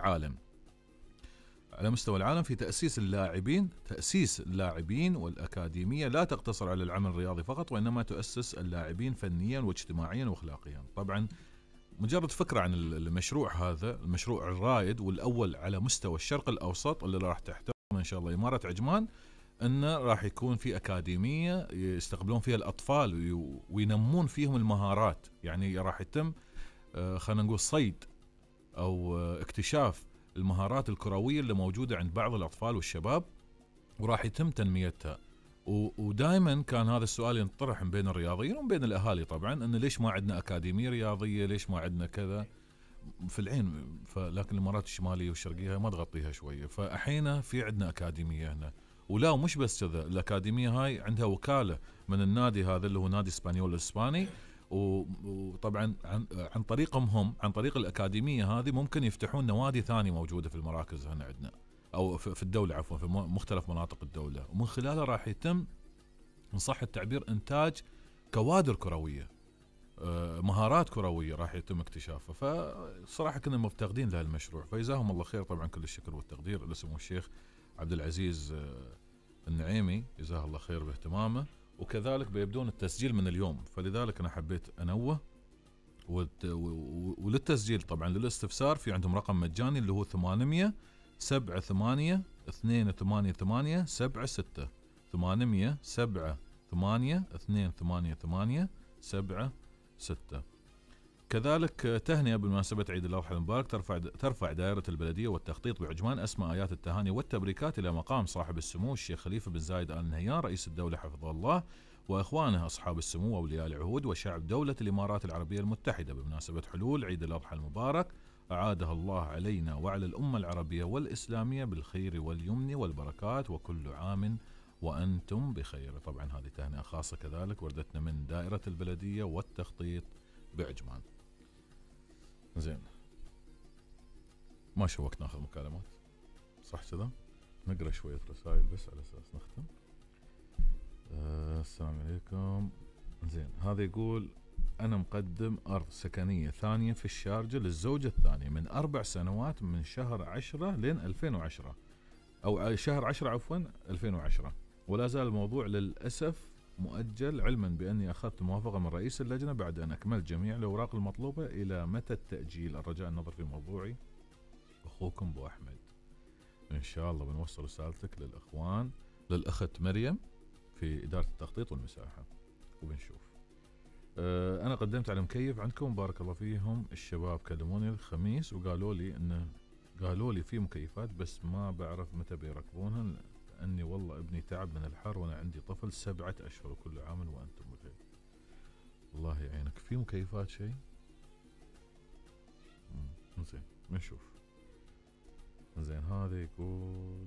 العالم في تأسيس اللاعبين. والأكاديمية لا تقتصر على العمل الرياضي فقط، وإنما تؤسس اللاعبين فنيا واجتماعيا وأخلاقيا. طبعا مجرد فكرة عن المشروع هذا، المشروع الرائد والأول على مستوى الشرق الأوسط اللي راح تحتوي إن شاء الله إمارة عجمان، انه راح يكون في اكاديميه يستقبلون فيها الاطفال وينمون فيهم المهارات، يعني راح يتم خلينا نقول صيد او اكتشاف المهارات الكرويه اللي موجوده عند بعض الاطفال والشباب، وراح يتم تنميتها. ودائما كان هذا السؤال ينطرح من بين الرياضيين ومن بين الاهالي طبعا، ان ليش ما عندنا اكاديميه رياضيه، ليش ما عندنا كذا في العين، لكن الامارات الشماليه والشرقيه ما تغطيها شويه، فاحيانا في عندنا اكاديميه هنا. ولا ومش بس كذا، الاكاديميه هاي عندها وكاله من النادي هذا اللي هو نادي اسبانيول الاسباني، وطبعا عن طريقهم هم، عن طريق الاكاديميه هذه ممكن يفتحون نوادي ثانيه موجوده في المراكز هنا عندنا او في الدوله، عفوا في مختلف مناطق الدوله، ومن خلالها راح يتم ان صح التعبير انتاج كوادر كرويه، مهارات كرويه راح يتم اكتشافها. فصراحه كنا مفتقدين لهالمشروع، فجزاهم الله خير طبعا كل الشكر والتقدير لسمو الشيخ عبد العزيز النعيمي، جزاه الله خير باهتمامه. وكذلك بيبدون التسجيل من اليوم، فلذلك انا حبيت انوه. وللتسجيل طبعا للاستفسار في عندهم رقم مجاني اللي هو 800 78 288 76 800 78 288 76. كذلك تهنئة بمناسبة عيد الأضحى المبارك ترفع دائرة البلدية والتخطيط بعجمان أسماء آيات التهاني والتبريكات إلى مقام صاحب السمو الشيخ خليفة بن زايد آل نهيان رئيس الدولة حفظه الله، وإخوانه أصحاب السمو وأولياء العهود وشعب دولة الإمارات العربية المتحدة بمناسبة حلول عيد الأضحى المبارك، أعادها الله علينا وعلى الأمة العربية والإسلامية بالخير واليمن والبركات، وكل عام وأنتم بخير. طبعا هذه تهنئة خاصة كذلك وردتنا من دائرة البلدية والتخطيط بعجمان. زين، ما شوقت ناخذ مكالمات صح كذا، نقرا شوية رسائل بس على أساس نختم. السلام عليكم. زين، هذا يقول أنا مقدم أرض سكنية ثانية في الشارجة للزوجة الثانية من 4 سنوات من شهر 10 لين 2010 أو شهر 10 عفوا 2010، ولا زال الموضوع للأسف مؤجل، علما بأني أخذت موافقة من رئيس اللجنة بعد أن أكملت جميع الأوراق المطلوبة. إلى متى التأجيل؟ الرجاء النظر في موضوعي. أخوكم أبو أحمد. إن شاء الله بنوصل رسالتك للإخوان، للأخت مريم في إدارة التخطيط والمساحة وبنشوف. أنا قدمت على مكيف عندكم بارك الله فيهم، الشباب كلموني الخميس وقالوا لي إنه في مكيفات بس ما بعرف متى بيركبونها، لأني والله ابني تعب من الحر وأنا عندي طفل 7 أشهر، وكل عام وأنتم بخير. الله يعينك. في مكيفات شيء؟ زين بنشوف. زين، هذا يقول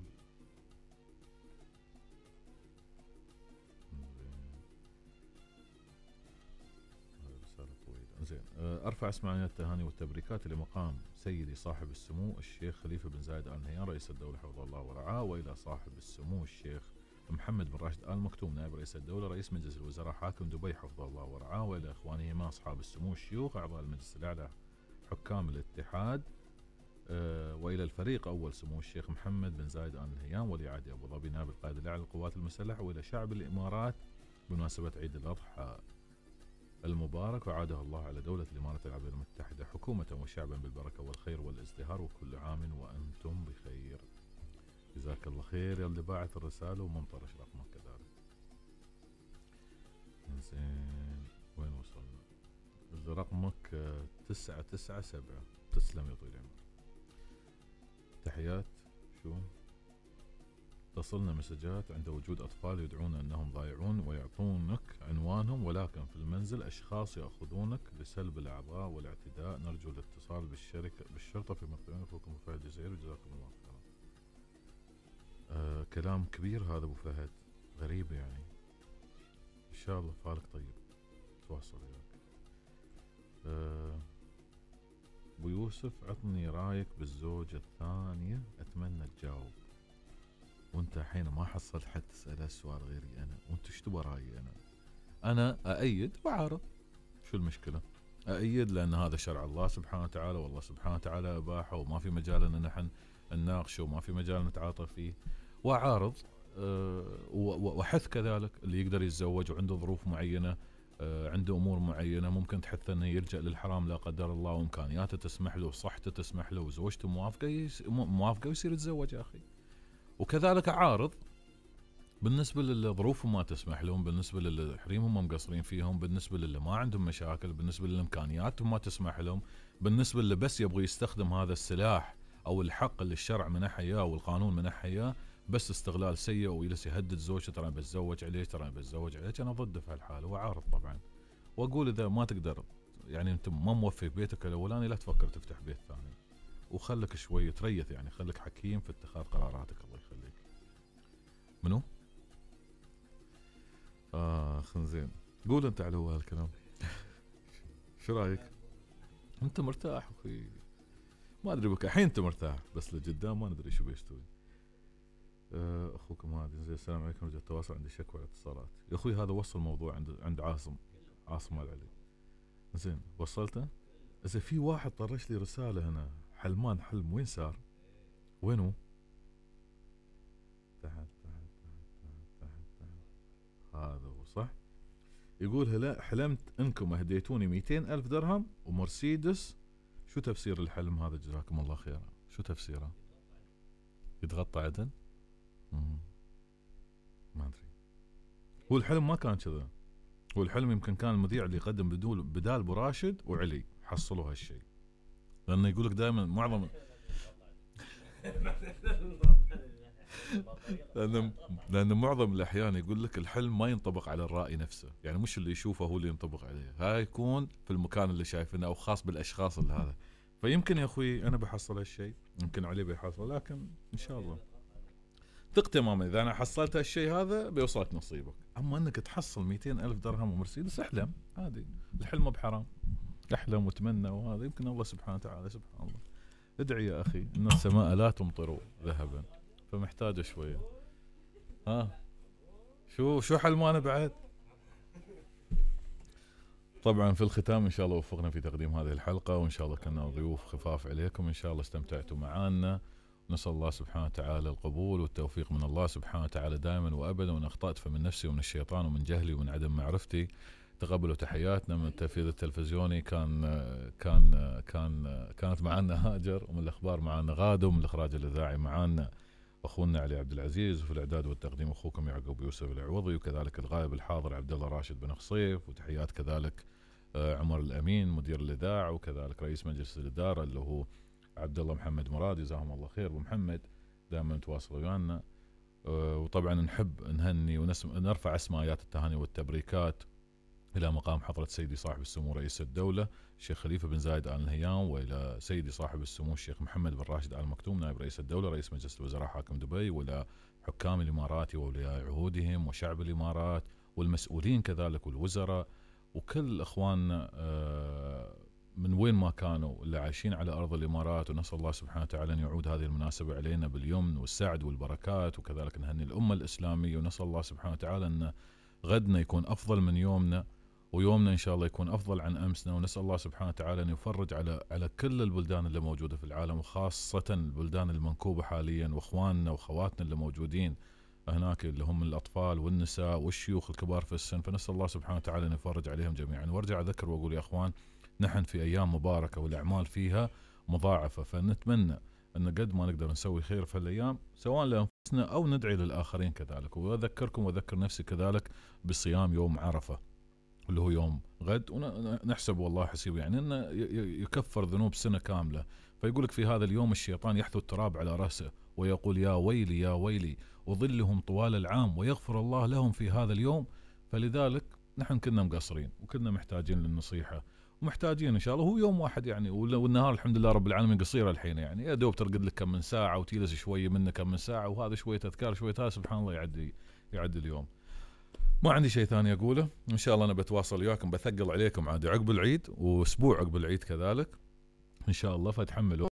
زين، ارفع اسماعيل التهاني والتبريكات لمقام سيدي صاحب السمو الشيخ خليفة بن زايد آل نهيان رئيس الدولة حفظه الله ورعاه، والى صاحب السمو الشيخ محمد بن راشد آل مكتوم نائب رئيس الدولة رئيس مجلس الوزراء حاكم دبي حفظه الله ورعاه، والى اخوانهما اصحاب السمو الشيوخ اعضاء المجلس الاعلى حكام الاتحاد، والى الفريق اول سمو الشيخ محمد بن زايد آل نهيان ولي عهد ابو ظبي نائب القائد الاعلى للقوات المسلحة، والى شعب الامارات بمناسبة عيد الاضحى المبارك، وعاده الله على دولة الإمارات العربية المتحدة حكومة وشعبا بالبركة والخير والازدهار، وكل عام وأنتم بخير. جزاك الله خير يا اللي باعت الرسالة ومنطرش رقمك كذلك. زين، وين وصلنا؟ رقمك 997. تسلم يا طويل العمر. تحيات. شو؟ تصلنا مسجات عند وجود أطفال يدعون أنهم ضايعون ويعطونك عنوانهم، ولكن في المنزل أشخاص يأخذونك لسلب الأعضاء والاعتداء. نرجو الاتصال بالشرطة في مقدمة أخوكم فهد الجزائري جزاكم الله خيرا. كلام كبير هذا أبو فهد، غريب يعني. إن شاء الله فالك طيب، تواصل وياك. أبو يوسف، عطني رايك بالزوجة الثانية، أتمنى تجاوب. وانت الحين ما حصلت حد تسأله السؤال غيري انا، وانت ايش تبغى رايي انا أأيد وأعارض. شو المشكلة؟ أأيد لأن هذا شرع الله سبحانه وتعالى، والله سبحانه وتعالى أباحه وما في مجال ان نحن نناقشه وما في مجال نتعاطى فيه، وأعارض وحث كذلك اللي يقدر يتزوج وعنده ظروف معينة، عنده امور معينه ممكن تحث انه يلجا للحرام لا قدر الله، وامكانياته تسمح له وصحته تسمح له وزوجته موافقه ويصير يتزوج يا اخي. وكذلك اعارض بالنسبه للي ظروفهم ما تسمح لهم، بالنسبه للي حريمهم هم مقصرين فيهم، بالنسبه للي ما عندهم مشاكل، بالنسبه للي امكانياتهم ما تسمح لهم، بالنسبه للي بس يبغى يستخدم هذا السلاح او الحق اللي الشرع منحه اياه والقانون منحه اياه بس استغلال سيء ويجلس يهدد زوجته ترى بتزوج عليك ترى بتزوج عليك. انا ضده في هالحاله وعارض طبعا، واقول اذا ما تقدر يعني انت ما موفي بيتك الاولاني لا تفكر تفتح بيت ثاني، وخلك شوي تريث يعني، خلك حكيم في اتخاذ قراراتك. الله يخليك. منو؟ خنزين. قول انت على هالكلام. شو رايك؟ انت مرتاح اخوي، ما ادري بك الحين انت مرتاح بس لقدام ما ندري شو بيستوي. اخوكم هادي. زين السلام عليكم، رجعت التواصل، عندي شكوى على الاتصالات. يا اخوي هذا وصل الموضوع عند عاصم مال علي. زين وصلته؟ اذا في واحد طرش لي رساله هنا، حلمان حلم وين صار؟ وينه؟ تحت هذا هو صح؟ يقول هلا حلمت انكم اهديتوني 200,000 درهم ومرسيدس. شو تفسير الحلم هذا جزاكم الله خيرا؟ شو تفسيره؟ يتغطى عدن؟ ما ادري. هو الحلم ما كان كذا، هو الحلم يمكن كان المذيع اللي يقدم بدال ابو راشد وعلي حصلوا هالشيء، لانه يقول لك دائما معظم لأن معظم الأحيان يقول لك الحلم ما ينطبق على الرائي نفسه، يعني مش اللي يشوفه هو اللي ينطبق عليه، هاي يكون في المكان اللي شايفينه أو خاص بالأشخاص اللي هذا. فيمكن يا أخوي أنا بحصل هالشيء، يمكن علي بيحصل، لكن إن شاء الله ثق تماما إذا أنا حصلت هالشيء هذا بيوصلك نصيبك. أما أنك تحصل 200,000 درهم ومرسيدس احلم عادي، الحلم بحرام، احلم وتمنى، وهذا يمكن الله سبحانه وتعالى. سبحان الله. ادعي يا أخي إن السماء لا تمطر ذهبا، فمحتاجة شوية. شو حلمانه بعد؟ طبعا في الختام ان شاء الله وفقنا في تقديم هذه الحلقة، وان شاء الله كنا ضيوف خفاف عليكم، ان شاء الله استمتعتوا معنا. نسأل الله سبحانه وتعالى القبول والتوفيق من الله سبحانه وتعالى دائما وابدا، وان اخطأت فمن نفسي ومن الشيطان ومن جهلي ومن عدم معرفتي. تقبلوا تحياتنا من التنفيذ التلفزيوني كانت معنا هاجر، ومن الاخبار معنا غادة، ومن الاخراج الاذاعي معنا اخونا علي عبد العزيز، وفي الاعداد والتقديم اخوكم يعقوب يوسف العوضي، وكذلك الغائب الحاضر عبد الله راشد بن خصيف، وتحيات كذلك عمر الامين مدير الاذاعه، وكذلك رئيس مجلس الاداره اللي هو عبد الله محمد مراد، جزاهم الله خير. ومحمد دائما تواصلوا ويانا. وطبعا نحب نهني ونرفع اسماء ايات التهاني والتبريكات الى مقام حضره سيدي صاحب السمو رئيس الدوله الشيخ خليفه بن زايد ال نهيان، والى سيدي صاحب السمو الشيخ محمد بن راشد ال مكتوم نائب رئيس الدوله رئيس مجلس الوزراء حاكم دبي، والى حكام الامارات واولياء عهودهم وشعب الامارات والمسؤولين كذلك والوزراء وكل اخواننا من وين ما كانوا اللي عايشين على ارض الامارات. ونسال الله سبحانه وتعالى ان يعود هذه المناسبه علينا باليمن والسعد والبركات، وكذلك نهني الامه الاسلاميه، ونسال الله سبحانه وتعالى ان غدنا يكون افضل من يومنا، ويومنا ان شاء الله يكون افضل عن امسنا. ونسال الله سبحانه وتعالى ان يفرج على كل البلدان اللي موجوده في العالم، وخاصه البلدان المنكوبه حاليا، واخواننا واخواتنا اللي موجودين هناك اللي هم الاطفال والنساء والشيوخ الكبار في السن. فنسال الله سبحانه وتعالى ان يفرج عليهم جميعا. وارجع اذكر واقول يا اخوان، نحن في ايام مباركه والاعمال فيها مضاعفه، فنتمنى ان قد ما نقدر نسوي خير في الايام سواء لانفسنا او ندعي للاخرين كذلك. واذكركم واذكر نفسي كذلك بصيام يوم عرفه اللي هو يوم غد، ونحسب والله حسيب يعني انه يكفر ذنوب سنه كامله. فيقول لك في هذا اليوم الشيطان يحثو التراب على راسه ويقول يا ويلي يا ويلي، وظلهم طوال العام، ويغفر الله لهم في هذا اليوم. فلذلك نحن كنا مقصرين وكنا محتاجين للنصيحه، ومحتاجين ان شاء الله. هو يوم واحد يعني، والنهار الحمد لله رب العالمين قصيره الحين يعني، يا دوب ترقد لك كم من ساعه وتجلس شويه منه كم من ساعه، وهذا شويه اذكار شويه هذا، سبحان الله يعدي اليوم. ما عندي شيء ثاني اقوله. ان شاء الله انا بتواصل وياكم، بثقل عليكم عادي عقب العيد واسبوع عقب العيد كذلك ان شاء الله، فتحملوا